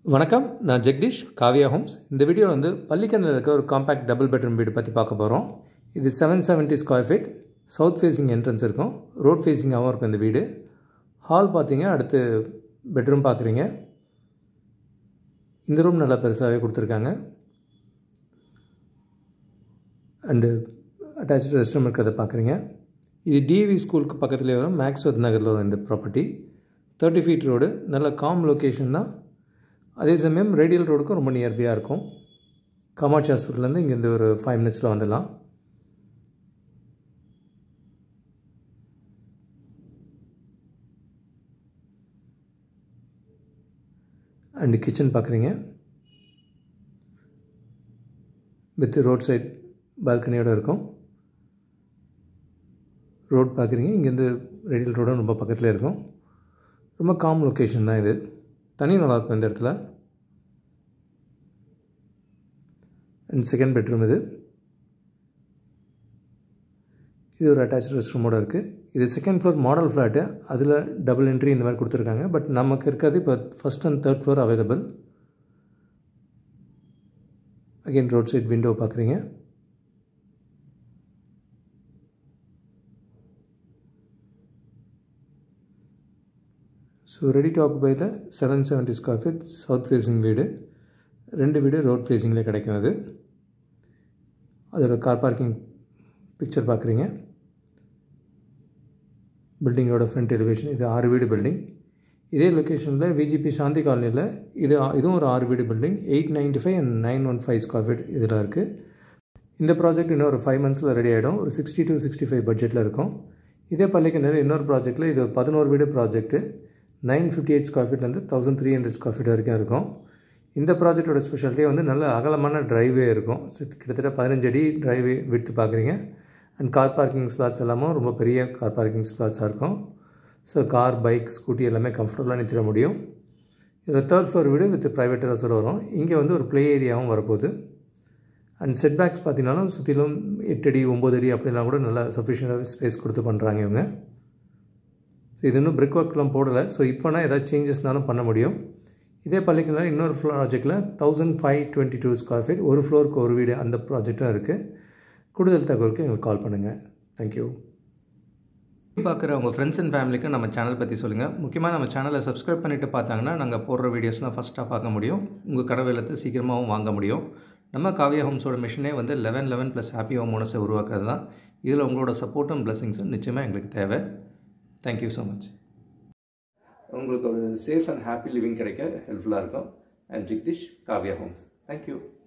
வணக்கம், நான் ஜெகதீஷ், காவியா ஹோம்ஸ். இந்த வீடியோவில் வந்து பள்ளிக்கரணையில் இருக்க ஒரு காம்பேக்ட் டபுள் பெட்ரூம் வீடு பற்றி பார்க்க போகிறோம். இது 770 square feet, south facing entrance இருக்கும், ரோட் ஃபேஸிங்காகவும் இருக்கும் இந்த வீடு. ஹால் பார்த்தீங்க, அடுத்து பெட்ரூம் பார்க்குறீங்க. இந்த ரூம் நல்லா பெருசாகவே கொடுத்துருக்காங்க. அண்டு அட்டாச்சு ரெஸ்ட் ரூம் இருக்கிறத பார்க்குறீங்க. இது டிவி ஸ்கூலுக்கு பக்கத்துலேயே வரும், மேக்ஸ்வர்த் நகரில் வரும் இந்த ப்ராப்பர்ட்டி. 30 ஃபீட் ரோடு, நல்ல காம் லொக்கேஷன் தான். அதே சமயம் ரேடியல் ரோடுக்கும் ரொம்ப நியர்பையாக இருக்கும். காமாட்சி ஹாஸ்பிட்டல்லேருந்து இங்கேருந்து ஒரு 5 மினிட்ஸில் வந்துடலாம். அண்டு கிச்சன் பார்க்குறீங்க, வித் ரோட் சைட் பால்கனியோடு இருக்கும். ரோட் பார்க்குறீங்க, இங்கேருந்து ரேடியல் ரோடும் ரொம்ப பக்கத்தில் இருக்கும். ரொம்ப காம் லொக்கேஷன் தான் இது. தனி நல்லாயிருக்கும் இந்த இடத்துல. அண்ட் செகண்ட் பெட்ரூம் இது ஒரு அட்டாச் ரெஸ்ட் ரூமோடு இருக்குது. இது செகண்ட் ஃப்ளோர் மாடல் ஃப்ளாட்டு, அதில் டபுள் என்ட்ரி இந்த மாதிரி கொடுத்துருக்காங்க. பட் நமக்கு இருக்கிறது இப்போ first and third floor available. Again road side window பார்க்குறீங்க. ஸோ ரெடி டு ஆக்குபையில் 770 ஸ்கொயர் ஃபீட் சவுத் ஃபேஸிங் வீடு. 2 வீடு ரோட் ஃபேஸிங்கில் கிடைக்கும். அதோட கார் பார்க்கிங் பிக்சர் பார்க்குறீங்க. பில்டிங்கோட ஃப்ரண்ட் எலிவேஷன். இது 6 வீடு பில்டிங். இதே லொக்கேஷனில் விஜிபி சாந்தி காலனியில் இதுவும் ஒரு 6 வீடு பில்டிங். 895 அண்ட் 915 ஸ்கொயர் ஃபீட் இதில் இருக்குது. இந்த ப்ராஜெக்ட் இன்னும் ஒரு 5 மந்த்ஸில் ரெடி ஆகிடும். ஒரு 60 to 65 பட்ஜெட்டில் இருக்கும். இதே பள்ளிக்கரணையில் இன்னொரு ப்ராஜெக்ட்டில் இது ஒரு 11 வீடு ப்ராஜெக்ட்டு. 958 ஸ்கொயர் ஃபீட்லேருந்து 1300 ஸ்கொயர் ஃபீட் வரைக்கும் இருக்கும். இந்த ப்ராஜெக்டோட ஸ்பெஷாலிட்டியே வந்து நல்ல அகலமான ட்ரைவே இருக்கும். கிட்டத்தட்ட 15 அடி ட்ரைவே விட்டு பார்க்குறீங்க. அண்ட் கார் பார்க்கிங் ஸ்லாட்ஸ் எல்லாமும் ரொம்ப பெரிய கார் பார்க்கிங் ஸ்லாட்ஸாக இருக்கும். ஸோ கார், பைக், ஸ்கூட்டி எல்லாமே கம்ஃபர்டபுளாக நிறுத்திட முடியும். இதில் தேர்ட் ஃப்ளோர் வீடு வித் ப்ரைவேட் டெரஸோடு வரும். இங்கே வந்து ஒரு ப்ளே ஏரியாவும் வரப்போகுது. அண்ட் செட் பேக்ஸ் பார்த்தீங்கன்னாலும் சுற்றிலும் 8 அடி 9 அடி அப்படிலாம் கூட நல்லா சஃபிஷியண்டாக ஸ்பேஸ் கொடுத்து பண்ணுறாங்க இவங்க. இது இன்னும் பிரிக் ஒர்க்லாம் போடலை. ஸோ இப்போனா ஏதாவது சேஞ்சஸ்னாலும் பண்ண முடியும். இதே பள்ளிக்கரணையில் இன்னொரு ப்ராஜெக்டில் 1522 ஸ்கொயர் ஃபீட், ஒரு ஃப்ளோருக்கு ஒரு வீடு, அந்த ப்ராஜெக்டும் இருக்குது. கூடுதல் தகவலுக்கு எங்களுக்கு கால் பண்ணுங்கள். தேங்க்யூ. பார்க்குற உங்கள் ஃப்ரெண்ட்ஸ் அண்ட் ஃபேமிலிக்கு நம்ம சேனல் பற்றி சொல்லுங்கள். முக்கியமாக நம்ம சேனலை சப்ஸ்கிரைப் பண்ணிவிட்டு பார்த்தாங்கன்னா நாங்கள் போடுற வீடியோஸ்லாம் ஃபஸ்ட்டாக பார்க்க முடியும். உங்கள் கடை வெள்ளத்தை சீக்கிரமாகவும் வாங்க முடியும். நம்ம காவியா ஹோம்ஸோட மிஷனே வந்து 11 + ஹாப்பி ஹோம் ஓனர்ஸை உருவாக்குறது தான். இதில் உங்களோட சப்போர்ட்டும் பிளஸிங்ஸும் நிச்சயமாக எங்களுக்கு தேவை. Thank you so much. உங்களுக்கு ஒரு சேஃப் அண்ட் ஹாப்பி லிவிங் கிடைக்க ஹெல்ப்ஃபுல்லாக இருக்கும். I'm Jagadeesh, Kavya Homes. Thank you.